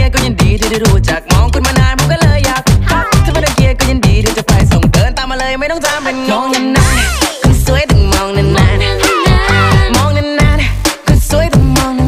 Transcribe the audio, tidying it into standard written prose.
ยร์ก็ยินดีที่ได้รู้จักมองคุณมานานผมก็เลยอยากทักถ้าไม่ได้เกียร์ก็ยินดีที่จะไปส่งเดินตามมาเลยไม่ต้องทำเป็นงงนานๆคนสวยต้องมองนานๆมองนานๆคนสวยต้องมองน